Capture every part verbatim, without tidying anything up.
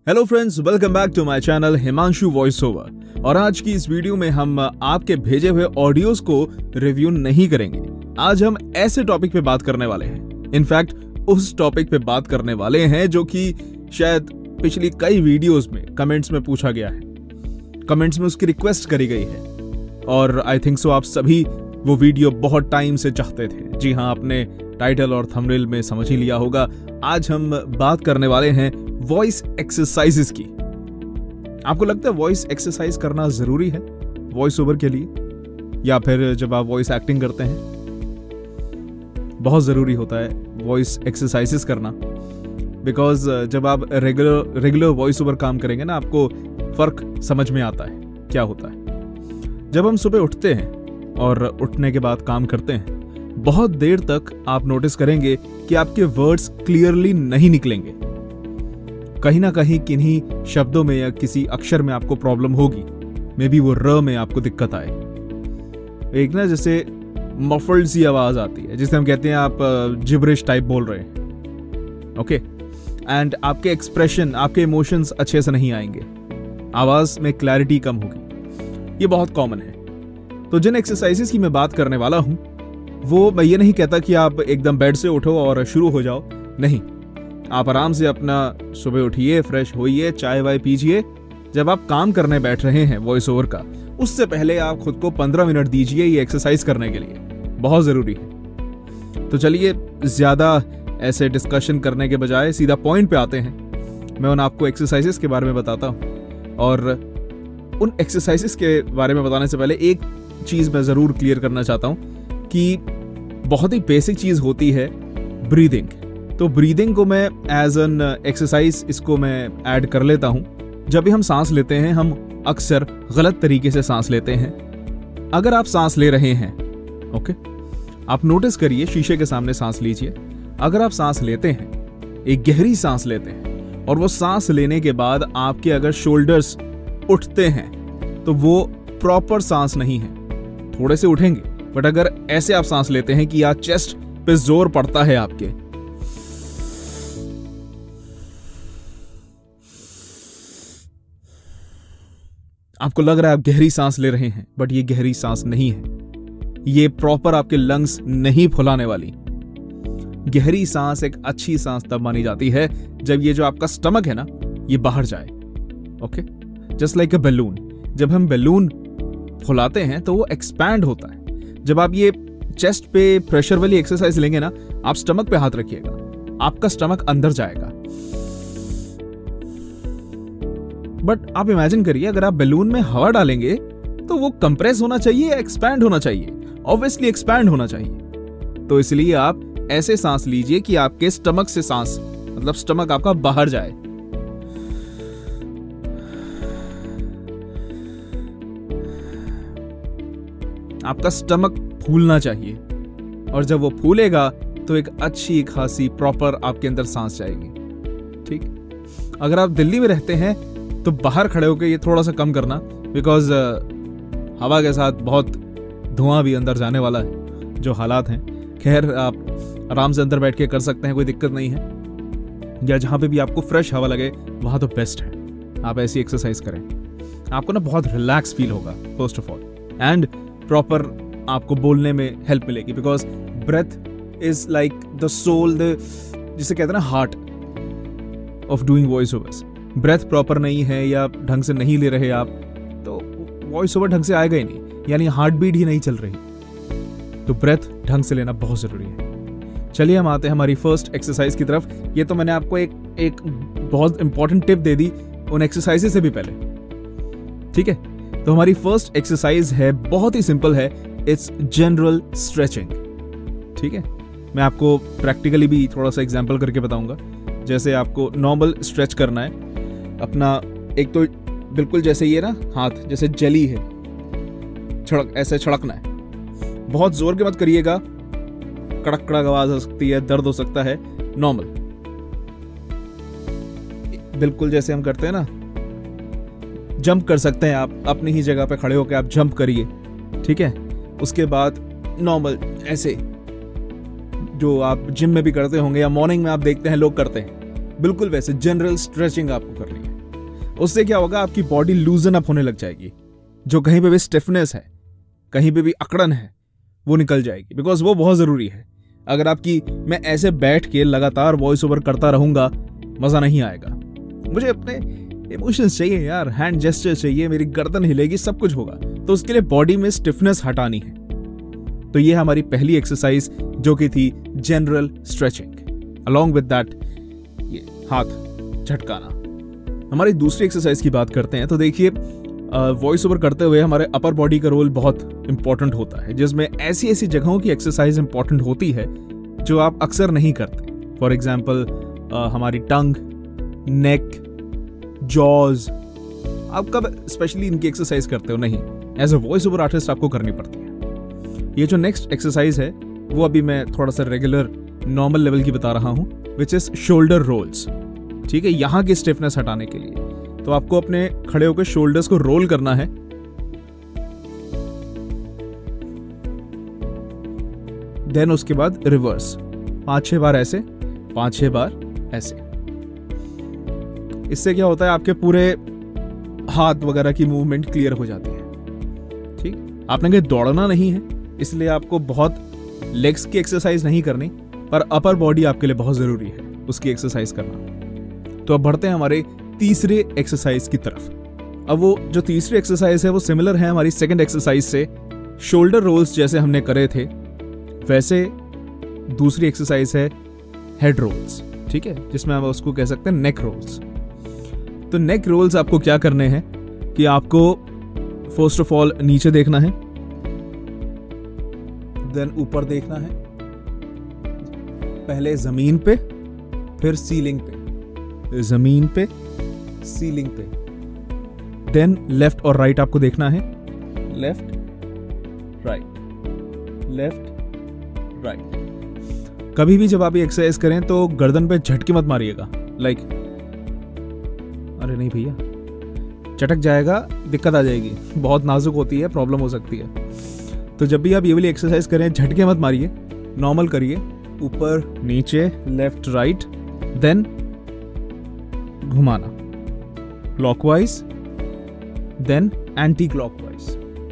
Hello friends, welcome back to my channel Himanshu voice over. और आज की इस वीडियो में हम आपके भेजे हुए ऑडियोज को रिव्यू नहीं करेंगे। आज हम ऐसे टॉपिक पे बात करने वाले हैं, इनफैक्ट उस टॉपिक पे बात करने वाले हैं जो कि शायद पिछली कई वीडियोस में कमेंट्स में पूछा गया है, कमेंट्स में उसकी रिक्वेस्ट करी गई है और आई थिंक सो आप सभी वो वीडियो बहुत टाइम से चाहते थे। जी हाँ, आपने टाइटल और थंबनेल में समझ ही लिया होगा। आज हम बात करने वाले हैं वॉइस एक्सरसाइजेस की। आपको लगता है वॉइस एक्सरसाइज करना जरूरी है वॉइस ओवर के लिए, या फिर जब आप वॉइस एक्टिंग करते हैं बहुत जरूरी होता है वॉइस एक्सरसाइजेस करना? बिकॉज जब आप रेगुलर रेगुलर वॉइस ओवर काम करेंगे ना, आपको फर्क समझ में आता है क्या होता है। जब हम सुबह उठते हैं और उठने के बाद काम करते हैं, बहुत देर तक आप नोटिस करेंगे कि आपके वर्ड्स क्लियरली नहीं निकलेंगे। कहीं ना कहीं किन्हीं शब्दों में या किसी अक्षर में आपको प्रॉब्लम होगी। मे बी वो र में आपको दिक्कत आए। एक ना जैसे मफल्ड सी आवाज आती है जिसे हम कहते हैं आप जिब्रिश टाइप बोल रहे हैं, ओके। एंड आपके एक्सप्रेशन, आपके इमोशंस अच्छे से नहीं आएंगे, आवाज में क्लैरिटी कम होगी। ये बहुत कॉमन है। तो जिन एक्सरसाइजेस की मैं बात करने वाला हूं, वो मैं ये नहीं कहता कि आप एकदम बेड से उठो और शुरू हो जाओ, नहीं। आप आराम से अपना सुबह उठिए, फ्रेश होइए, चाय वाय पीजिए। जब आप काम करने बैठ रहे हैं वॉइस ओवर का, उससे पहले आप खुद को पंद्रह मिनट दीजिए ये एक्सरसाइज करने के लिए, बहुत जरूरी है। तो चलिए, ज्यादा ऐसे डिस्कशन करने के बजाय सीधा पॉइंट पे आते हैं। मैं उन आपको एक्सरसाइजेस के बारे में बताता हूँ, और उन एक्सरसाइजेस के बारे में बताने से पहले एक चीज मैं जरूर क्लियर करना चाहता हूँ कि बहुत ही बेसिक चीज होती है ब्रीदिंग। तो ब्रीदिंग को मैं एज एन एक्सरसाइज इसको मैं ऐड कर लेता हूं। जब भी हम सांस लेते हैं, हम अक्सर गलत तरीके से सांस लेते हैं। अगर आप सांस ले रहे हैं, ओके, आप नोटिस करिए, शीशे के सामने सांस लीजिए। अगर आप सांस लेते हैं, एक गहरी सांस लेते हैं, और वो सांस लेने के बाद आपके अगर शोल्डर्स उठते हैं, तो वो प्रॉपर सांस नहीं है। थोड़े से उठेंगे, बट अगर ऐसे आप सांस लेते हैं कि या चेस्ट पे जोर पड़ता है आपके, आपको लग रहा है आप गहरी सांस ले रहे हैं, बट ये गहरी सांस नहीं है। ये प्रॉपर आपके लंग्स नहीं फुलाने वाली। गहरी सांस एक अच्छी सांस तब मानी जाती है जब ये जो आपका स्टमक है ना, ये बाहर जाए, okay. Just like a balloon. जब हम बैलून फुलाते हैं तो वो एक्सपैंड होता है। जब आप ये चेस्ट पे प्रेशर वाली एक्सरसाइज लेंगे ना, आप स्टमक पे हाथ रखिएगा, आपका स्टमक अंदर जाएगा। बट आप इमेजिन करिए, अगर आप बैलून में हवा डालेंगे तो वो कंप्रेस होना चाहिए या एक्सपैंड होना चाहिए? ऑब्वियसली एक्सपैंड होना चाहिए। तो इसलिए आप ऐसे सांस लीजिए कि आपके स्टमक से सांस, मतलब स्टमक आपका बाहर जाए। आपका स्टमक फूलना चाहिए, और जब वो फूलेगा तो एक अच्छी खासी प्रॉपर आपके अंदर सांस जाएगी, ठीक। अगर आप दिल्ली में रहते हैं तो बाहर खड़े होकर ये थोड़ा सा कम करना, बिकॉज हवा के साथ बहुत धुआं भी अंदर जाने वाला है, जो हालात हैं। खैर, आप आराम से अंदर बैठ के कर सकते हैं, कोई दिक्कत नहीं है, या जहां पे भी आपको फ्रेश हवा लगे वहां तो बेस्ट है आप ऐसी एक्सरसाइज करें। आपको ना बहुत रिलैक्स फील होगा first of all, and proper आपको बोलने में हेल्प मिलेगी, because breath is like the soul, the जिसे कहते हैं ना heart of doing voice overs. Breath proper नहीं है या ढंग से नहीं ले रहे आप, तो वॉइस ओवर ढंग से आएगा ही नहीं, यानी हार्ट बीट ही नहीं चल रही। तो ब्रेथ ढंग से लेना बहुत जरूरी है। चलिए, हम आते हैं हमारी फर्स्ट एक्सरसाइज की तरफ। ये तो मैंने आपको एक एक बहुत इंपॉर्टेंट टिप दे दी उन एक्सरसाइजेस से भी पहले, ठीक है। तो हमारी फर्स्ट एक्सरसाइज है, बहुत ही सिंपल है, इट्स जनरल स्ट्रेचिंग, ठीक है। मैं आपको प्रैक्टिकली भी थोड़ा सा एग्जांपल करके बताऊंगा। जैसे आपको नॉर्मल स्ट्रेच करना है अपना, एक तो बिल्कुल जैसे ये ना हाथ जैसे जली है, छड़क ऐसे छड़कना है। बहुत जोर के मत करिएगा, कड़क कड़क आवाज हो सकती है, दर्द हो सकता है। नॉर्मल, बिल्कुल जैसे हम करते हैं ना, जंप कर सकते हैं आप अपनी ही जगह पे खड़े होकर, आप जंप करिए, ठीक है। उसके बाद नॉर्मल ऐसे, जो आप जिम में भी करते होंगे या मॉर्निंग में आप देखते हैं लोग करते हैं, बिल्कुल वैसे जनरल स्ट्रेचिंग आपको करनी है। उससे क्या होगा, आपकी बॉडी लूजन अप होने लग जाएगी, जो कहीं पे भी स्टिफनेस है, कहीं पे भी अकड़न है, वो निकल जाएगी, बिकॉज वो बहुत जरूरी है। अगर आपकी मैं ऐसे बैठ के लगातार वॉइस ओवर करता रहूंगा, मजा नहीं आएगा। मुझे अपने इमोशंस चाहिए यार, हैंड जेस्चर चाहिए, मेरी गर्दन हिलेगी, सब कुछ होगा, तो उसके लिए बॉडी में स्टिफनेस हटानी है। तो ये हमारी पहली एक्सरसाइज जो कि थी general stretching, along with that ये हाथ झटकाना। हमारी दूसरी एक्सरसाइज की बात करते हैं तो देखिए, वॉइस ओवर करते हुए हमारे अपर बॉडी का रोल बहुत इंपॉर्टेंट होता है, जिसमें ऐसी ऐसी जगहों की एक्सरसाइज इंपॉर्टेंट होती है जो आप अक्सर नहीं करते। फॉर एग्जाम्पल हमारी टंग, नेक, जॉज, आप कब स्पेशली इनकी एक्सरसाइज करते हो? नहीं, as a voice over artist आपको करनी पड़ती है। ये जो नेक्स्ट एक्सरसाइज है वो अभी मैं थोड़ा सा रेगुलर नॉर्मल लेवल की बता रहा हूं, विच इज शोल्डर रोल्स। ठीक है, यहां की स्टिफनेस हटाने के लिए तो आपको अपने खड़े होकर शोल्डर्स को रोल करना है, देन उसके बाद रिवर्स पांच छह बार ऐसे, पांच छह बार ऐसे। इससे क्या होता है, आपके पूरे हाथ वगैरह की मूवमेंट क्लियर हो जाती है। ठीक, आपने कहीं दौड़ना नहीं है, इसलिए आपको बहुत लेग्स की एक्सरसाइज नहीं करनी, पर अपर बॉडी आपके लिए बहुत जरूरी है उसकी एक्सरसाइज करना। तो अब बढ़ते हैं हमारे तीसरे एक्सरसाइज की तरफ। अब वो जो तीसरी एक्सरसाइज है वो सिमिलर है हमारी सेकंड एक्सरसाइज से। शोल्डर रोल्स जैसे हमने करे थे वैसे दूसरी एक्सरसाइज है हेड रोल्स। ठीक है, जिसमें हम उसको कह सकते हैं नेक रोल्स। तो नेक रोल्स आपको क्या करने हैं कि आपको फर्स्ट ऑफ ऑल नीचे देखना है, देन ऊपर देखना है, पहले जमीन पे फिर सीलिंग पे, जमीन पे सीलिंग पे, देन लेफ्ट और राइट आपको देखना है, लेफ्ट राइट, लेफ्ट राइट। कभी भी जब आप ये एक्सरसाइज करें तो गर्दन पे झटके मत मारिएगा, लाइक अरे नहीं भैया चटक जाएगा, दिक्कत आ जाएगी, बहुत नाजुक होती है, प्रॉब्लम हो सकती है। तो जब भी आप ये वाली एक्सरसाइज करें झटके मत मारिए, नॉर्मल करिए, ऊपर नीचे, लेफ्ट राइट, देन घुमाना क्लॉकवाइज, देन एंटी क्लॉकवाइज।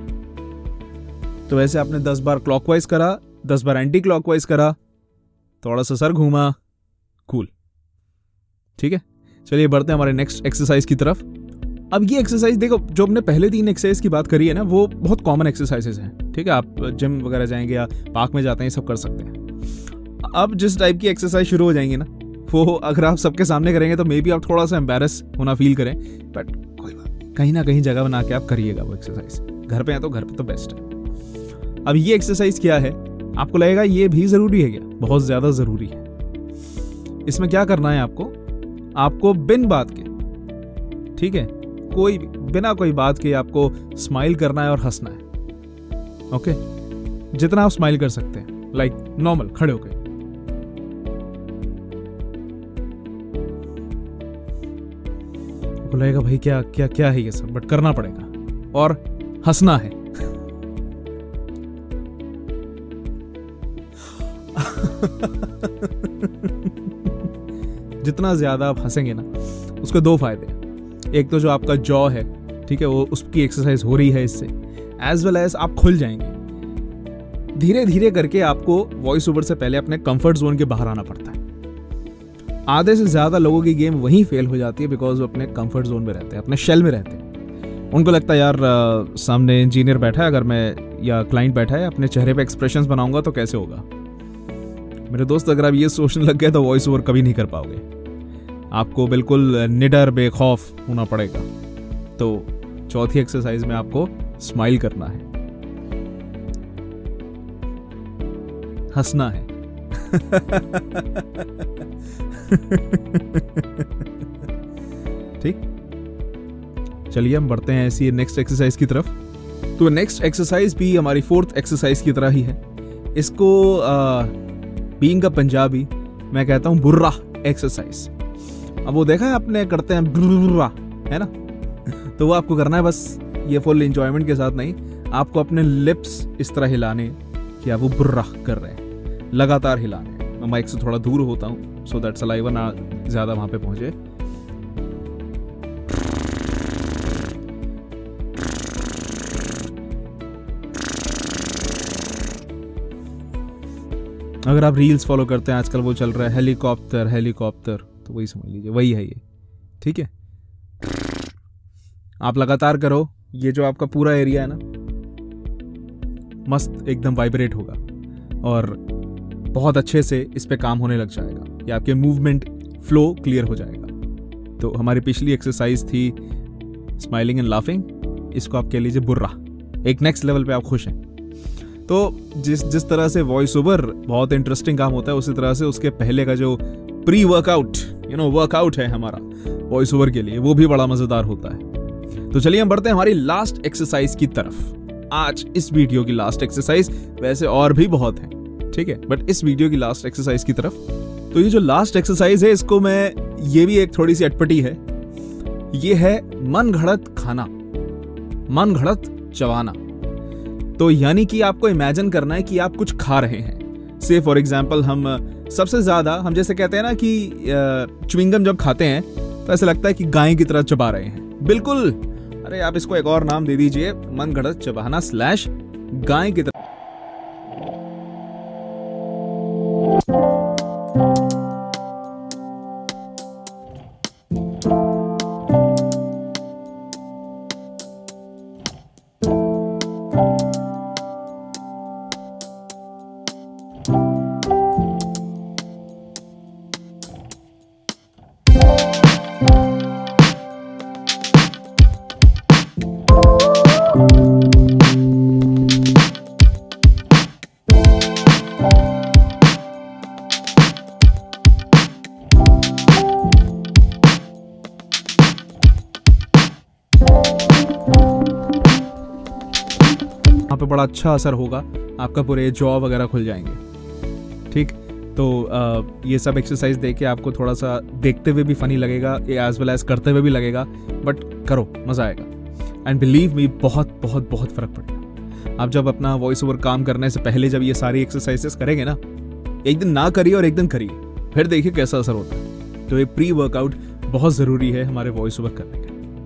तो वैसे आपने दस बार क्लॉकवाइज करा, दस बार एंटी क्लॉकवाइज करा, थोड़ा सा सर घूमा, कूल। ठीक है, चलिए बढ़ते हैं हमारे नेक्स्ट एक्सरसाइज की तरफ। अब ये एक्सरसाइज देखो, जो हमने पहले तीन एक्सरसाइज की बात करी है ना, वो बहुत कॉमन एक्सरसाइजेस हैं। ठीक है, आप जिम वगैरह जाएंगे या पार्क में जाते हैं, सब कर सकते हैं। अब जिस टाइप की एक्सरसाइज शुरू हो जाएंगे ना, वो अगर आप सबके सामने करेंगे तो मे बी आप थोड़ा सा एम्बैरस होना फील करें, बट कोई बात नहीं, कहीं ना कहीं जगह बना के आप करिएगा वो एक्सरसाइज। घर पे है तो घर पे तो बेस्ट है। अब ये एक्सरसाइज क्या है, आपको लगेगा ये भी जरूरी है क्या? बहुत ज्यादा जरूरी है। इसमें क्या करना है आपको, आपको बिन बात के, ठीक है, कोई बिना कोई बात के आपको स्माइल करना है और हंसना है। ओके, जितना आप स्माइल कर सकते हैं, लाइक नॉर्मल खड़े होके। आपको लगेगा भाई क्या क्या क्या है ये सब, बट करना पड़ेगा और हंसना है। जितना ज्यादा आप हंसेंगे ना, उसके दो फायदे हैं। एक तो जो आपका जॉ है, ठीक है, वो उसकी एक्सरसाइज हो रही है इससे, एज वेल एज आप खुल जाएंगे। धीरे धीरे करके आपको वॉइस ओवर से पहले अपने कंफर्ट जोन के बाहर आना पड़ता है। आधे से ज्यादा लोगों की गेम वहीं फेल हो जाती है, बिकॉज वो अपने कंफर्ट जोन में रहते हैं, अपने शेल में रहते हैं। उनको लगता है यार आ, सामने इंजीनियर बैठा है, अगर मैं या क्लाइंट बैठा है, अपने चेहरे पे एक्सप्रेशंस बनाऊंगा तो कैसे होगा। मेरे दोस्त, अगर आप ये सोचने लग गए तो वॉइस ओवर कभी नहीं कर पाओगे। आपको बिल्कुल निडर बेखौफ होना पड़ेगा। तो चौथी एक्सरसाइज में आपको स्माइल करना है, हंसना है। ठीक, चलिए हम बढ़ते हैं ऐसी नेक्स्ट एक्सरसाइज की तरफ। तो नेक्स्ट एक्सरसाइज भी हमारी फोर्थ एक्सरसाइज की तरह ही है। इसको बीइंग अ पंजाबी मैं कहता हूं बुर्रा एक्सरसाइज। अब वो देखा है आपने, करते हैं बुर्रा, है ना, तो वो आपको करना है, बस ये फुल एंजॉयमेंट के साथ नहीं, आपको अपने लिप्स इस तरह हिलाने कि आप वो बुर्रा कर रहे हैं, लगातार हिलाने। मैं माइक से थोड़ा दूर होता हूं सो दैट सलाइवा ना ज्यादा वहां पे पहुंचे। अगर आप रील्स फॉलो करते हैं आजकल वो चल रहा है हेलीकॉप्टर हेलीकॉप्टर, तो वही समझ लीजिए वही है ये। ठीक है, आप लगातार करो, ये जो आपका पूरा एरिया है ना मस्त एकदम वाइब्रेट होगा और बहुत अच्छे से इस पे काम होने लग जाएगा, या आपके मूवमेंट फ्लो क्लियर हो जाएगा। तो हमारी पिछली एक्सरसाइज थी स्माइलिंग एंड लाफिंग, इसको आप कह लीजिए बुर्रा, एक नेक्स्ट लेवल पे आप खुश हैं। तो जिस जिस तरह से वॉइस ओवर बहुत इंटरेस्टिंग काम होता है, उसी तरह से उसके पहले का जो pre workout you know workout है हमारा वॉइस ओवर के लिए, वो भी बड़ा मजेदार होता है। तो चलिए हम बढ़ते हैं हमारी लास्ट एक्सरसाइज की तरफ। आज इस वीडियो की लास्ट एक्सरसाइज, वैसे और भी बहुत है, ठीक है, बट इस वीडियो की लास्ट एक्सरसाइज की तरफ। तो ये जो लास्ट एक्सरसाइज है, इसको मैं, ये भी एक थोड़ी सी अटपटी है, ये है मन घड़त खाना, मन घड़त चबाना। तो यानी कि आपको इमेजिन करना है कि आप कुछ खा रहे हैं। से फॉर एग्जाम्पल हम सबसे ज्यादा हम जैसे कहते हैं ना कि च्युइंगम जब खाते हैं तो ऐसा लगता है कि गाय की तरह चबा रहे हैं। बिल्कुल, अरे आप इसको एक और नाम दे दीजिए, मन घड़त चबाना स्लैश गाय की तरह। पे बड़ा अच्छा असर होगा, आपका पूरे जॉ वगैरह खुल जाएंगे। ठीक, तो आ, ये सब एक्सरसाइज देख के आपको थोड़ा सा देखते हुए भी फनी लगेगा, एज वेल एज करते हुए भी लगेगा, बट करो, मजा आएगा। एंड बिलीव मी, बहुत बहुत बहुत फर्क पड़ेगा। आप जब अपना वॉइस ओवर काम करने से पहले जब ये सारी एक्सरसाइजेस करेंगे ना, एक दिन ना करिए और एक दिन करिए, फिर देखिए कैसा असर होता है। तो ये प्री वर्कआउट बहुत जरूरी है हमारे वॉइस ओवर करने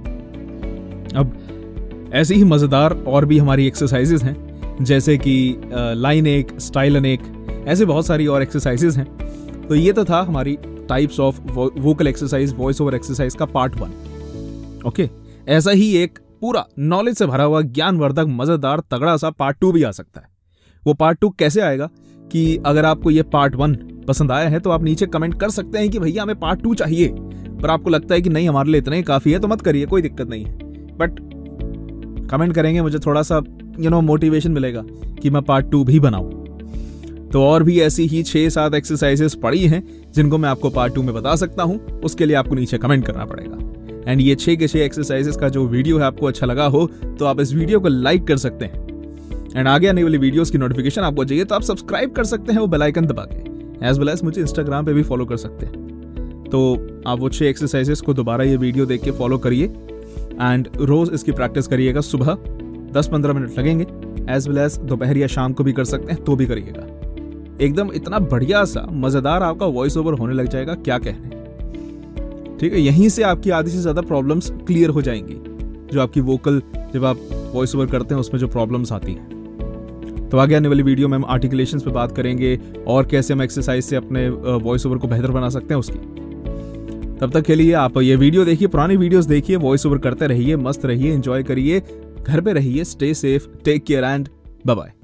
का। अब ऐसी ही मजेदार और भी हमारी एक्सरसाइजेस हैं, जैसे कि लाइन एक, स्टाइल अनेक, ऐसे बहुत सारी और एक्सरसाइजेस हैं। तो ये तो था हमारी types of vocal exercise, voice over exercise का पार्ट वन। ओके, ऐसा ही एक पूरा नॉलेज से भरा हुआ ज्ञानवर्धक मजेदार तगड़ा सा पार्ट टू भी आ सकता है। वो पार्ट टू कैसे आएगा कि अगर आपको ये पार्ट वन पसंद आया है तो आप नीचे कमेंट कर सकते हैं कि भैया हमें पार्ट टू चाहिए, पर आपको लगता है कि नहीं हमारे लिए इतना ही काफी है तो मत करिए, कोई दिक्कत नहीं है। बट कमेंट करेंगे, मुझे थोड़ा सा यू नो मोटिवेशन मिलेगा कि मैं पार्ट टू भी बनाऊं। तो और भी ऐसी ही छह सात एक्सरसाइजेस पड़ी हैं जिनको मैं आपको पार्ट टू में बता सकता हूं, उसके लिए आपको नीचे कमेंट करना पड़ेगा। एंड ये छह के छह एक्सरसाइजेस का जो वीडियो है आपको अच्छा लगा हो तो आप इस वीडियो को लाइक कर सकते हैं। एंड आगे आने वाली वीडियोस की नोटिफिकेशन आपको चाहिए तो आप सब्सक्राइब कर सकते हैं वो बेल आइकन दबा के। एज वेल एज मुझे इंस्टाग्राम पे भी फॉलो कर सकते हैं। तो आप वो छह एक्सरसाइजेस को दोबारा ये वीडियो देख के फॉलो करिए एंड रोज इसकी प्रैक्टिस करिएगा। सुबह दस पंद्रह मिनट लगेंगे, एज वेल एज दोपहर या शाम को भी कर सकते हैं तो भी करिएगा। एकदम इतना बढ़िया सा मजेदार आपका वॉइस ओवर होने लग जाएगा, क्या कहने। ठीक है, यहीं से आपकी आधी से ज्यादा प्रॉब्लम्स क्लियर हो जाएंगी, जो आपकी वोकल जब आप वॉइस ओवर करते हैं उसमें जो प्रॉब्लम्स आती हैं। तो आगे आने वाली वीडियो में हम आर्टिकुलेशंस पे बात करेंगे और कैसे हम एक्सरसाइज से अपने वॉइस ओवर को बेहतर बना सकते हैं उसकी। तब तक के लिए आप ये वीडियो देखिए, पुरानी वीडियोस देखिए, वॉइस ओवर करते रहिए, मस्त रहिए, एंजॉय करिए, घर पे रहिए, stay safe, take care and bye bye.